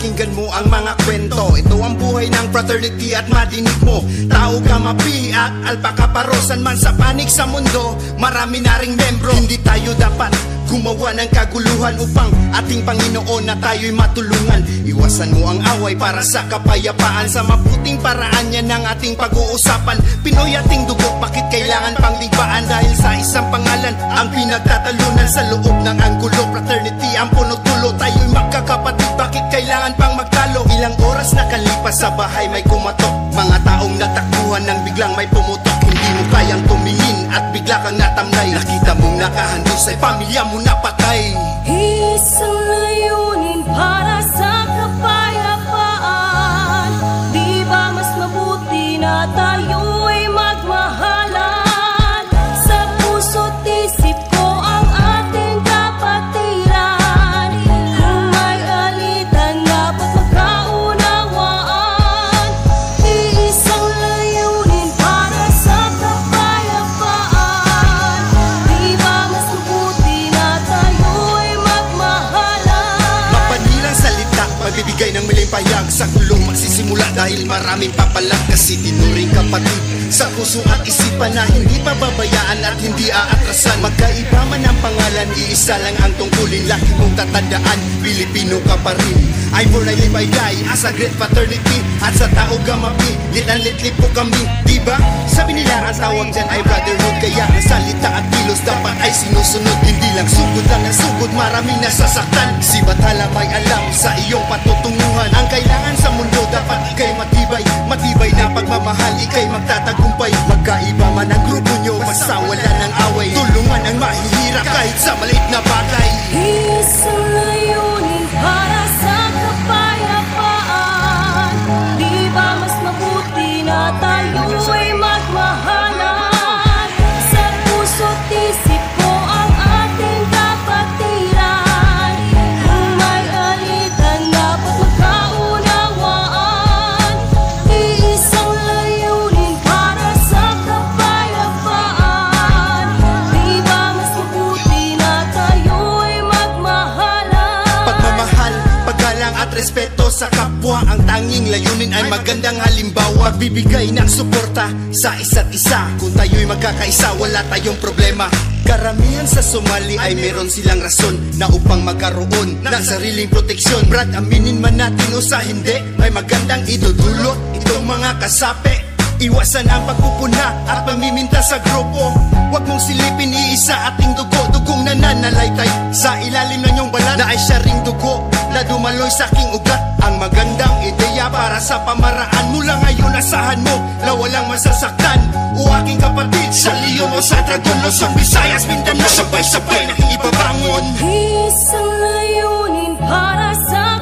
pakinggan mo ang mga kwento. Ito ang buhay ng fraternity at madinig mo. Tao Gamapi at Alpaca Parosan man sa panig sa mundo, marami na ring membro. Hindi tayo dapat gumawa ng kaguluhan upang ating Panginoon na tayo'y matulungan. Iwasan mo ang away para sa kapayapaan. Sa mabuting paraan yan ang ating pag-uusapan. Pinoy ating dugo, bakit kailangan pang ligbaan? Dahil sa isang pangalan ang pinagtatalunan sa loob ng anggulo. Fraternity ang punot dulo, tayo'y magkakapatid, bakit kailangan pang magtalo? Ilang oras nakalipas sa bahay may kumatok, mga taong natakbuhan nang biglang may pumutok. Hindi mo kayang tumingin at bigla kang natamlay. Nakita mong nakahandusay, pamilya mo napatay. Isang layunin para sa kapayapaan. Di ba mas mabuti na tayo'y magmahalan? Sa puso't isip ko ang ating kapatiran. Kung may alitan dapat magkaunawaan. Isang layunin para sa kapayapaan. Di ba mas mabuti na tayo'y magmahalan? Mapanilang salita, magbibigay ng maling payag. Sa kulong magsisimula dahil maraming papalag. Kasi tinuring kapatid sa puso at isipan na hindi pababayaan at hindi aatrasan. Magkaiba man ang pangalan, iisa lang ang tungkulin. Laki mong tatandaan, Pilipino ka pa rin. I born, I live, I die as a great fraternity. At sa tao Gamapi, lit and litli po kami, diba? Sabi nila ang tawag dyan ay brotherhood. Kaya ang salita at kilos dapat ay sinusunod. Hindi lang sugod lang ang sugod, maraming nasasaktan. Si Bathala may alam sa iyong patutunguhan. Ang kailangan sa mundo dapat ikay matibay. Matibay na pagmamahal, ikay magtatagumpay. Magkaiba man ang grupo nyo, basta wala ng away. Tulungan ang mahihirap kahit sa maliit na bagay. Isang layunin para sa kapayapaan. Di ba mas mabuti na tayo'y magmahalan? Sa puso't isip ko ang ating kapatiran. Kung may alitan dapat magkaunawaan. Isang layunin para sa kapayapaan. Di ba mas mabuti na tayo'y magmahalan? Pagmamahal, paggalang at respeto sa kapwa, ang tanging layunin ay magandang halimbawa. Pagbibigay ng suporta sa isa't isa. Kung tayo'y magkakaisa, wala tayong problema. Karamihan sa Somali ay meron silang rason na upang magkaroon ng sariling proteksyon. Brad, aminin man natin o sa hindi, may magandang idudulot itong mga kasapi. Iwasan ang pagpupuna at pamiminta sa grupo. Huwag mong silipin iisa ating dugo, dugong nananalaytay sa ilalim ng iyong balat na ay siya ring dugo na dumaloy sa aking ugat. Ang magandang ideya para sa pamaraan. Mula ngayon asahan mo na walang masasaktan. O aking kapatid sa Leon o sa Dragon, Luzon, Visayas, Mindanao, sabay-sabay na ibabangon. Isang layunin para sa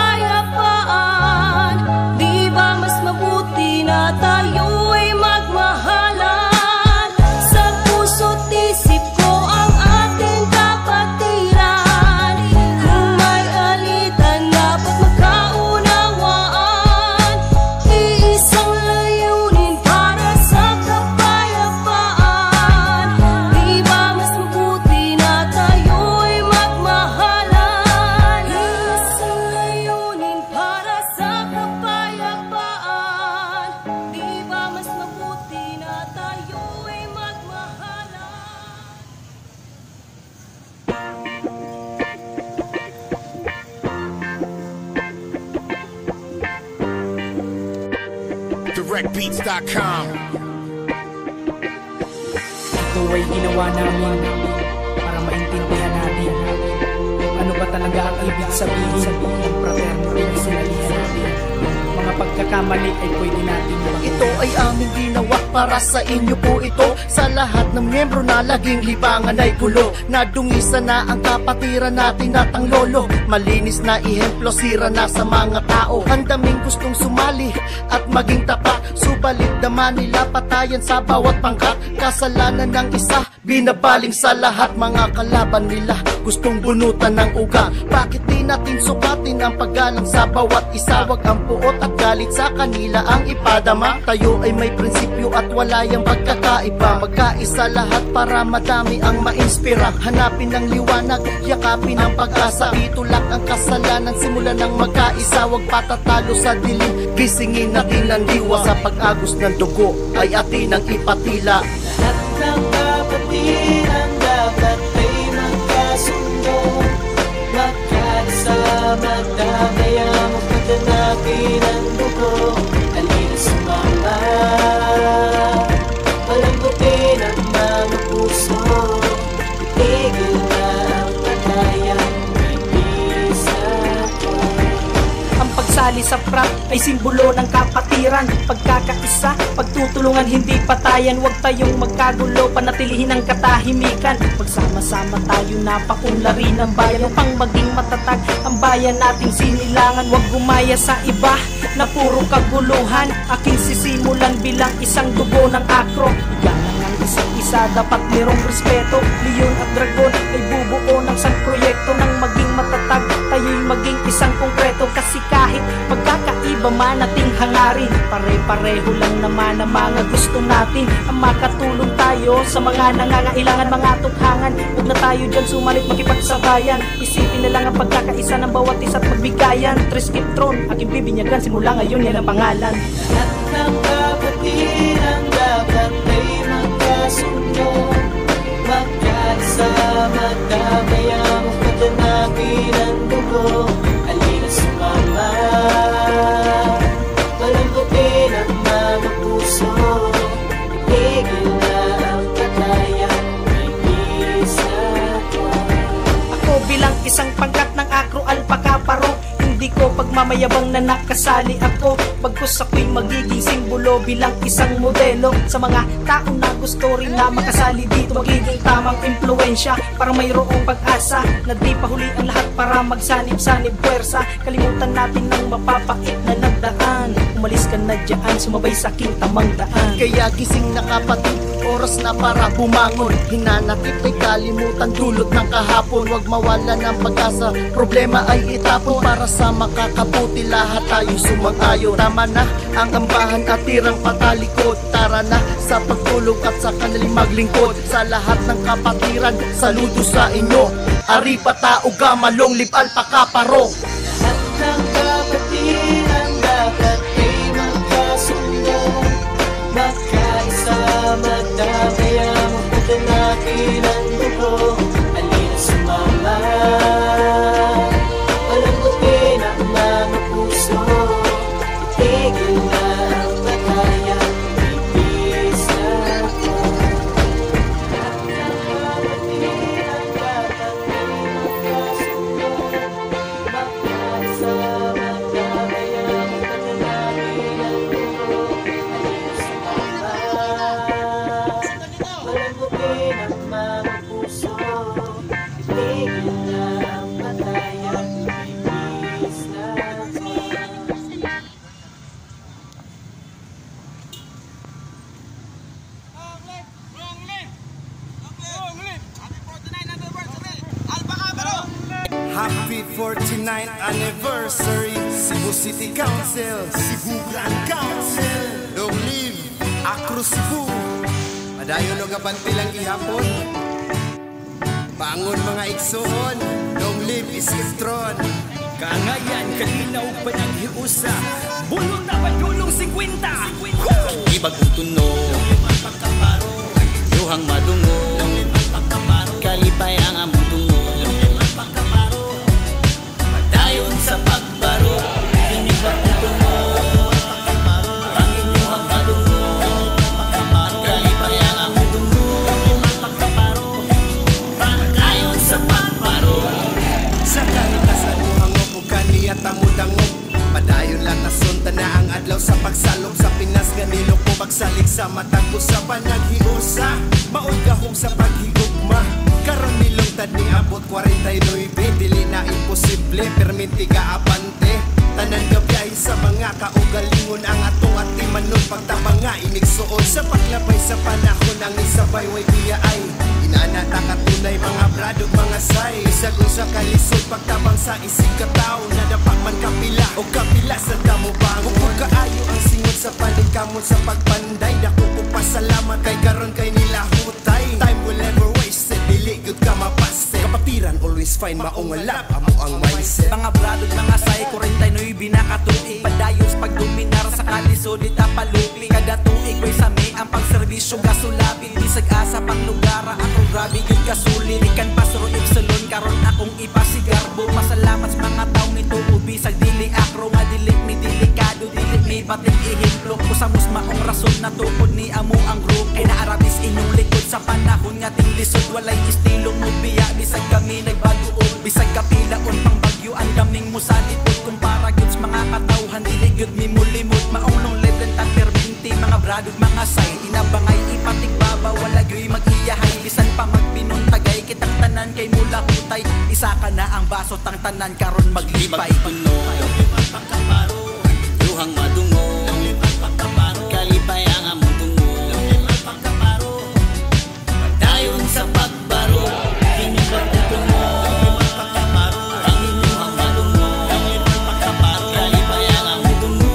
kapayapaan. Di ba mas mabuti na tayo'y magmahalan? Sa puso't isip ko ang ating kapatiran. Kung may alitan dapat magkaunawaan. Isang layunin para sa kapayapaan. Di ba mas mabuti na tayo'y magmahalan? Isang layunin para sa kapayapaan. Di ba mas mabuti na tayo'y magmahalan? DirectBeats.com. Ito ay ginawa namin para maintindihan natin kung ano ba talaga ang ibig sabihin ng fraternity na sinalihan natin. Mga pagkakamali ay pwede natin maging. Ito ay aming ginawa para sa inyo po ito. Sa lahat ng miyembro na laging libangan ay gulo. Nadungisan na ang kapatiran natin at ang lolo. Malinis na ihemplo, sira na sa mga tao. Ang daming gustong sumali at maging tapat. Subalit naman nila patayan sa bawat pangkat. Kasalanan ng isa, binabaling sa lahat. Mga kalaban nila gustong bunutan ng uga. Bakit di natin sukatin ang paggalang sa bawat isa. Wag ang puot at galit sa kanila ang ipadama. Tayo ay may prinsipyo at wala yang pagkakaiba. Magkaisa lahat para madami ang mainspira. Hanapin ang liwanag, yakapin ang pag-asa. Itulak ang kasalanan, simulan ng magkaisa. Wag patatalo sa dilim, gisingin natin ang diwa. Sa pag-agos ng dugo ay atin ang ipatila. Lahat ng kapatiran dapat ay magkasundo. Magkaisa, magdamay ang pagdanakin ang dugo. Halina sumama, palambutin ang mga puso. Itigil na ang patayang bibisa ko. Ang pagsali sa prap ay simbolo ng kapatiran. Pagkakaisa, pagtutulungan, hindi patayan. Huwag tayong magkagulo, panatilihin ang katahimikan. Pagsama-sama tayo na pakunlari ng bayan upang maging matatag ang bayan nating sinilangan. Huwag gumaya sa iba na puro kaguluhan. Aking sisimulan bilang isang dugo ng akro. Igalang ang isa't isa, dapat merong respeto. Leon at Dragon ay bubuo ng isang proyekto. Nang maging matatag, tayo'y maging isang konkreto. Kasi kahit magkakaiba man ating hangarin, pare-pareho lang naman ang mga gusto natin. Ang makatulong tayo sa mga nangangailangan, mga tukhangan. Huwag na tayo dyan sumalit, makipagsabayan. Isipin na lang ang pagkakaisa ng bawat isa't magbigayan. Triskip Tron, aking bibinyagan, simula ngayon yan ang pangalan. Lahat ng kapatiran dapat ay magkasundo. Magkaisa, magdamay ang pagdanakin ang dugo. Halina sumama, palambutin ang mga puso. Itigil na ang patayang bibisa ko. Ako bilang isang pangkat ng akro alpaka paro, hindi ko pagmamayabang na nakasali ako. Bagkus ako'y magiging simbolo bilang isang modelo sa mga taong na gusto rin na makasali dito. Magiging tamang impluensya para mayroong pag-asa na di pa huli ang lahat para magsanib-sanib puwersa. Kalimutan natin ng mapapait na nagdaan. Umalis ka na dyan, sumabay sa aking tamang daan. Kaya gising na kapatid, oras na para bumangon. Hinanakit ay kalimutan, dulot ng kahapon. Huwag mawala ng pag-asa, problema ay itapon. Para sa makakabuti, lahat tayo sumang-ayon. Tama na ang ambahan at tirang patalikod. Tara na sa pagtulong at sa kanilang maglingkod. Sa lahat ng kapatiran, saludo sa inyo. Aripa tao gamalong libal pakaparo. Lahat ng kapatiran dapat ay magkasundo. Magkaisa, magdamay ang pagdanakin ang dugo. Halina sumama, palambutin ang mga puso. Itigil na ang patayang bibisa ko. Lahat ng kapatiran dapat ay magkasundo. Magkaisa, magdamay ang pagdanakin ang dugo. Halina sumama, palambutin ang mga puso. Itigil na ang patayang bibisa ko. Happy 49th anniversary Cebu City Council, Cebu Grand Council. Long live Acro Cebu. Madayon o kabantilang ihapon. Bangon mga igsoon. Long live Iskitron. Kangayan, kalinaw pa ng hiusa. Bulong na padulong 50. Ibag utuno, luhang madungo, kalipay ang among tungo. Padayon sa pagbaro, inibag utuno, ang inyong madungo, kalipay ang among tungo. Padayon sa pagbaro, Sa kalikasan mo ang upukan niya tamudangog. Padayon lang nasunta na ang adlaw sa pagsalok sa Pinas. Ganilok mo pagsalig sa matag ko sa panaghiusa. Maoy gahong sa paghigugma. Karon nilong tad ni abot 49. Dili na imposible, perminti ka apante. Tanan gabiyahe sa mga kaugalingon ang atong atimanon. Pagtabang nga inigsuon sa paglabay sa panahon. Ang isabay way biya ay inanata katunay mga brado mga say. Bisag sa kalisod pagtabang sa isig katao. Nadapak man kapila o kapila sa damo bang. Kung kaayo ang singot sa paningkamon sa pagpanday. Dako ko pasalamat kay karon kay nila hutay. Time will never waste, dili good ka mapaste. Kapatiran always find maong alap amo ang mindset. Mga brado mga say 49 binakatuig. Padayos pagdominar sa kalisod itapalupi. Kada tuig way sami ang pagserbisyo gasulabi. Bisag asa pang lugara ako grabe yun kasuli. Ikan pasro ipsilon karon akong ipasigarbo. Pasalamat sa mga taong ito ubisag dili akro nga dili mi delikado dili mi batin ihimplok. Kusamos maong rason na tukod ni amo ang group. Ay naarabis inyong likod sa panahon nga ting lisod. Walay estilo mo biya bisag kami nagbagoon. Bisag kapilaon pang bagyo ang daming mo sa lipod. Kumpara goods mga katawhan dili good mi mulimod. Maong long live lang taperbinti mga bradog mga say. Inabangay ipatigbabaw wala gyoy mag-iyahay. Bisan pa magbinuntagay kitang tanan kay mula hutay. Isa ka na ang baso tang tanan karon maglipay. Duhang madungo kalipay ang among tungo dayon sa pagbaro inyong pagtutungo ang inyong madungo kalipay ang among tungo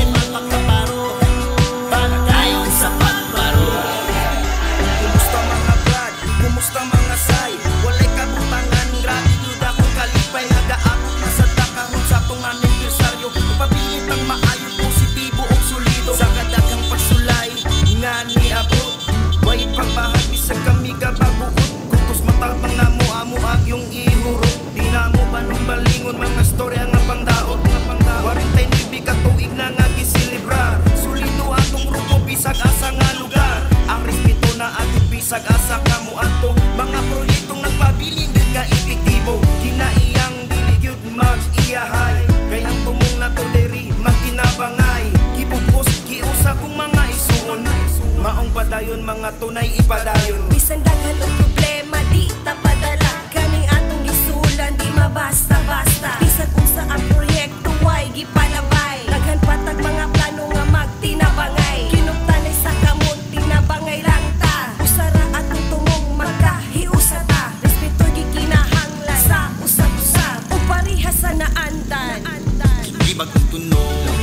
dayon sa pagbaro. Kumusta mga brad? Kumusta mga say? Walay kabutangan, gratitude akong kalipay. Nagaabot na sa takahon sa itong anibersaryo. Pabilit ang maayo, positibo o solido. Sa kadagang pagsulay, nga ni abot. Way pagbahagi sa kami kababuot. Kutos matabang na mo, amo agyong ihurot. Di na mo ba nung balingon, mga storya nga pangdaot. Warintay nibi katuig na nga gisilibrar. Sulido atong grupo, bisag asa nga lugar. Ang respeto na atong bisag asa kamo ato. Mga proyektong nagpabiling yun nga epektibo. Kinaiyang diligyod mag-iyahay. Kayang tumong na to deri magkinabangay. Kipupos, kiusa kong mga isuon. Maong padayon, mga tunay ipadayon. Bisan daghan og problema di ta padala. Kaning atong gisulan di mabasta-basta. Bisan unsa ang proyekto way gipalabay. Daghan patag mga plano nga magtinabangay. Kinuptanay sa kamot tinabangay lang ta. Usara atong tumong magkahiusa ta. Respeto gikinahanglan sa usap-usap. O parihas sa naandan. Di magtutuno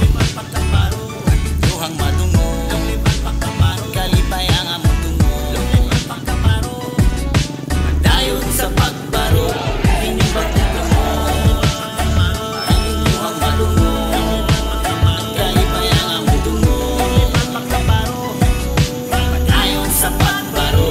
duhang madungo kalipay ang among tungo dayon sa pagbaro inyong pagtutungo ang inyong madungo kalipay ang among tungo dayon sa pagbaro.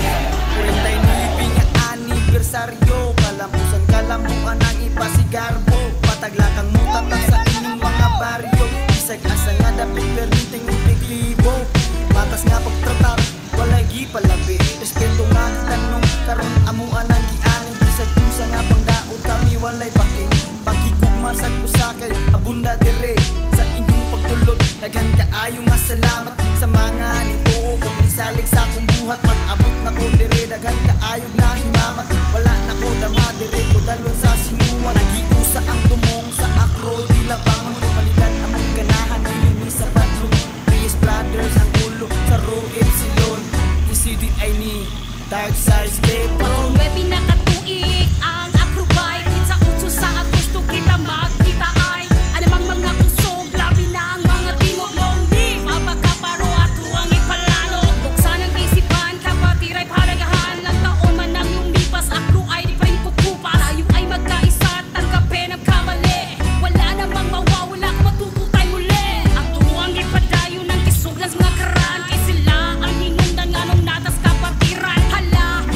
49 nga anibersaryo. Kalamuan ang ipasigarbo. Pataglakang mutatang sa inyong mga baryo. Bisag asa nga dapit perminting upiklibo. Matas nga pagtratar, walay gipalabi. Respeto nga tanong, karon amuan ang gianin. Bisag kusa nga pangdaot kami walay baking. Pagkikugma sa kusakay, abunda dire. Sa inyong pagtulot, daghan kaayo nga salamat. Sa mga nito, kung isalig sa akong buhat. Pag-abot na ko dire, daghan kaayo na himamat. Wala na ko dama dire, ko dalon sa sinuwa. Nagiusa ang tumong sa akro, di labangon. Palitan among ganahan, nilimi sa badlong. Reyes Brothers ang ulo sa Row Epsilon. ECDI ni Dark Side Skateboard. Kung may pinakatuig ang acrobike. Sa utso sa Agosto kita magkita ay anamang mga kusog. Labi na ang mga timog londi. Mapagkaparo at huwang ipalalo. Buksan ang isipan kapatiray palagahan. Lang taon man ang lumipas. Akro ay di pa rin kukupas. Tayo ay magkaisa at tanggapin ang kamali. Wala namang mawawala kung matututay muli. Ang tuwang ipadayo ng kisog ng mga karan. Kay sila ang hinundan nga nung natas kapatiran. Hala,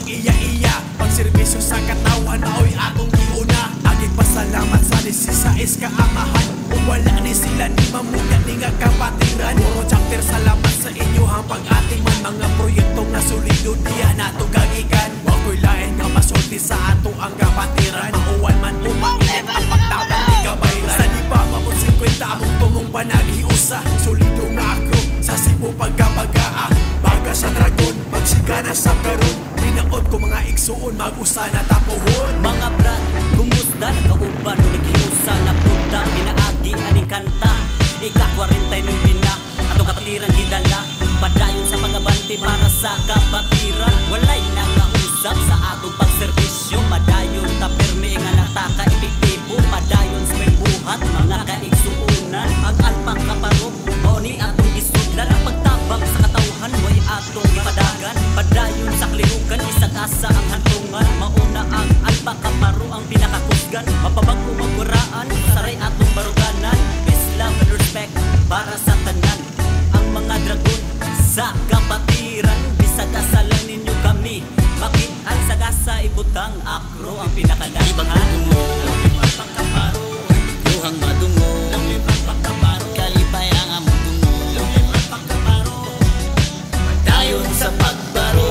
iya-iya pagserbisyo sa katawan mao'y atong giuna. Aging pasalamat sa 16 kaamahan o wala ni sila ni mamuya ni nga kapatiran. Puro chapter salamat sa inyo hang pag-ating man mga proyekto nga solido diya nato gagikan. Wako'y lain nga masulti sa ato ang kapatiran. Mauwan man umainit ang pagtabang ni kabayran. Sa di pa mabot 50 among tumong panaghiusa. Solido nga ako sa Cebu pagkabagaa. Baga sa dragon, magsigana sa karon. Binaod ko mga igsuon, mag-usa na tapuhon. Mga brad, kumusta nakauban o naghiusa na punta. Pinaagi aning kanta, ika-49 na atong kapatiran gidala. Padayon sa mga bante para sa kapatiran. Walay nangausap sa atong pagserbisyo. Padayon ta permi nga nataka epektibo. Padayon sa may buhat mga kaigsuunan. Ang alpang kaparo o ni atong isudlan. Ang pagtabang sa katauhan way atong ipadagan. Padayon sa klihukan isag-asa ang hantungan. Mauna ang alpa kaparo ang pinakakusgan. Mapabago magwaraan saray atong baruganan. Peace, love and respect para sa tanan. Ang mga dragon sa kapatiran. Bisag asalan ninyo kami. Makitaan sa gasa ibutang akro ang pinakadaghan. Alpang kaparo luhang madungo. Alpang kaparo kalipay ang among tungo. Alpang kaparo padayon sa pagbaro.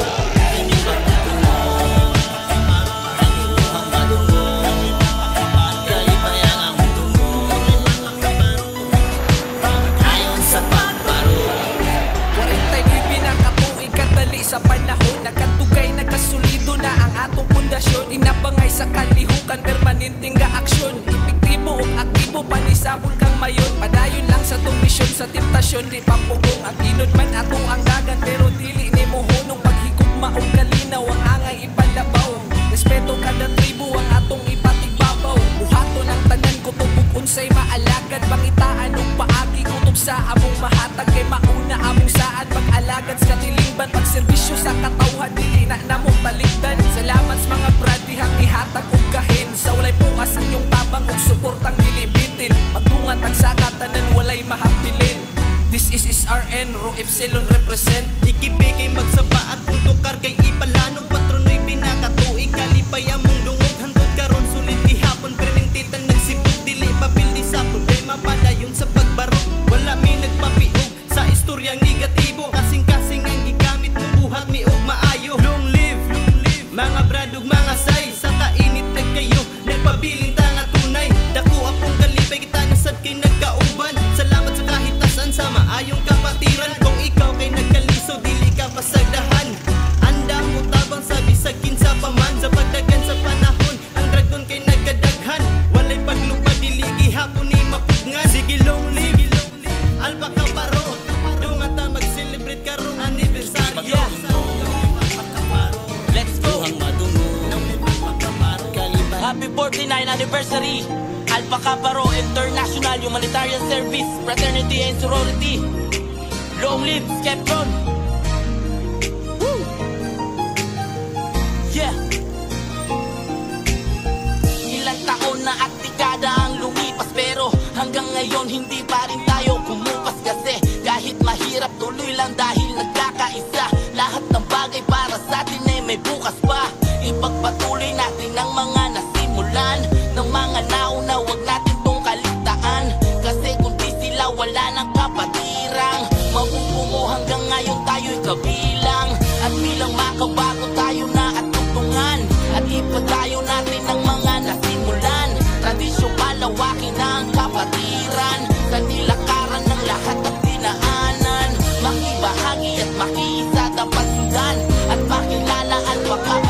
Sa panahon, nakatugay, nakasulido na ang atong pundasyon. Inabangay sa kalihukan, permanenteng ga-aksyon. Epektibo o aktibo, panisabol kang mayon. Padayon lang sa tong misyon, sa temptasyon. Di papugong ang inod man atong anggagan. Pero dili ni mohonong paghigugma o kalinaw. Ang angay ipalabaw, respeto kada tribo ang atong ipatigbabaw. Buhaton ang tanan ko tubog unsay maalagad. Bangitaan o paagi kutob sa among mahatag. Kay mauna among saan pag-alagad sa katilingban. Pagserbisyo sa katawhan, dili na namong baligdan. Salamat sa mga brad, dihang ihatag og kahin. Sa walay pukas inyong tabang og suportang dilibitin. Magtungan tag sa katanan, walay mahapilin. This is SRN, Ro Epsilon represent. Ikibigay magsaba at putukar kay ipalanog. Patrono'y pinakatuig, kalipay among dungog. Handod karon sulit ihapon, permintitan nagsibog. Dili papildi sa problema, padayon sa pagbaro. Wala may nagpapiog sa istoryang negatibo. Kasing-kasing ang gigamit ng buhat mi og maayo. Long live mga bradog mga say. Sa kainit nagkayo, nagpabiling tanga tunay. Dako akong kalipay, kita nasad kay nagkauban. Salamat sa kahitasan sa maayong kapatiran. Kung ikaw kay nagkaliso, dili ka pasagdahan. Anda mo tabang sa bisag kinsa paman. Sa pagdagan sa panahon, ang dragon kay nagkadaghan. Walay paglupa, dili gihapon ni mapugnan. Sige long live alpha kaparo. Dunga ta mag-celebrate karong anibersaryo. Let's go! Happy 49th anniversary! Alpha Kaparo International Humanitarian Service, Fraternity and Sorority. Long live Skeptron! Woo! Yeah! Ilang taon na at dekada ang lumipas, pero hanggang ngayon hindi pa rin tayo kumupas. Kasi kahit mahirap, tuloy lang dahil nagkakaisa. Lahat ng bagay para sa atin ay may bukas pa. Ipagpatuloy natin ang mga nasimulan ng mga nauna, wag natin tong kaligtaan. Kasi kung di sila, wala ng kapatirang. Mabubuo hanggang ngayon tayo'y kabilang. At bilang makabago tayo na at tutungan. At ipadayo natin ang mga nasimulan. Tradisyon palawakin na ang kapatiran. Kanilakaran ng lahat at dinaanan. Makibahagi at makiisa dapat sundan. At pakilala at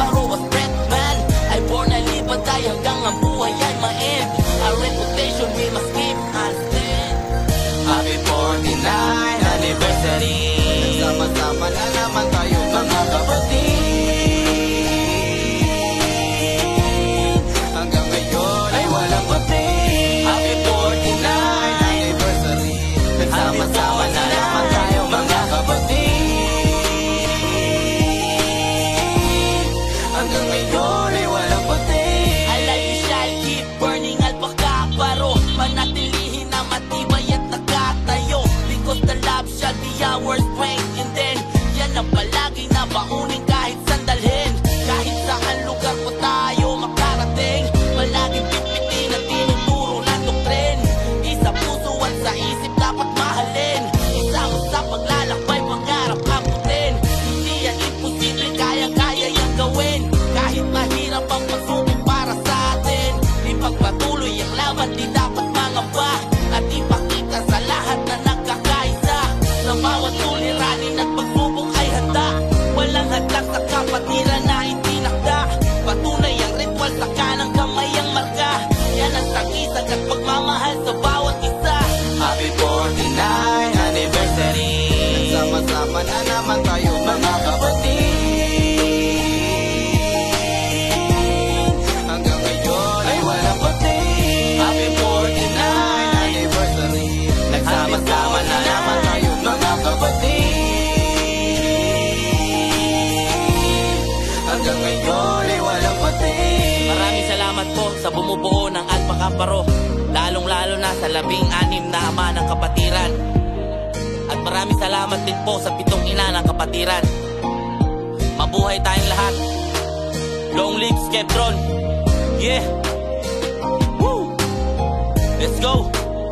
hanggang ngayon ay walang pati. Maraming salamat po sa bumubuo ng Alpha Kappa Rho, lalong-lalo na sa 16 na ama ng kapatiran. At maraming salamat din po sa 7 ina ng kapatiran. Mabuhay tayong lahat. Long live Skeptron. Yeah. Woo. Let's go.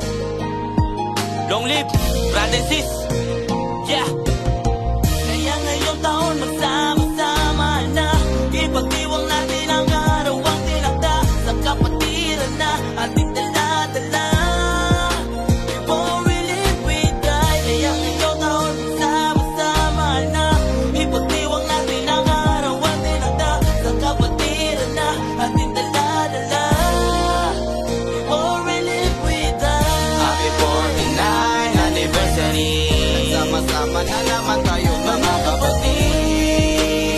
Long live brother and sis. Yeah. Kaya ngayong taon magsama-sama na, ipagdiwang natin ang karawang tinakda sa kapatiran na ating dala-dala. Before we live, we die. Kaya ngayong taon magsama-sama na, ipagdiwang natin ang karawang tinakda sa kapatiran na ating dala-dala. Before we live, we die. Happy 49th anniversary. Nagsama-sama na naman tayo mga kapatid.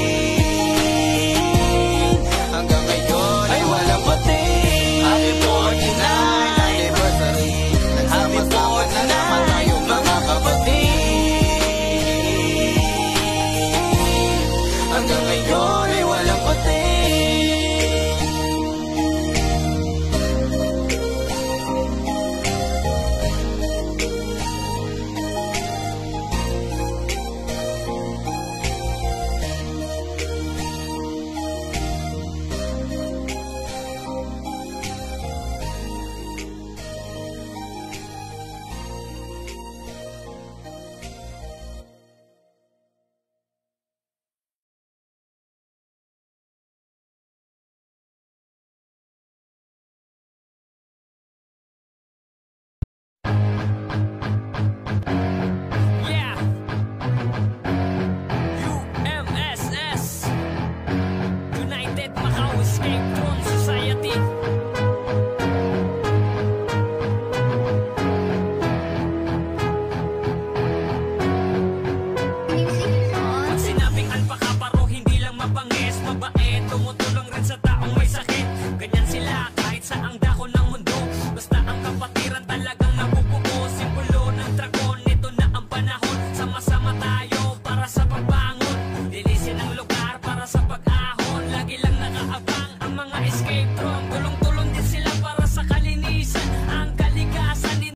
Hanggang ngayon ay walang pati. Happy 49th anniversary. Nagsama-sama na naman tayo mga kapatid. Hanggang ngayon ay walang pati. Yeah. UMSS, United Macau Skeptron Society. Pag sinabing Alpha Kappa Rho, hindi lang mabangis, mabait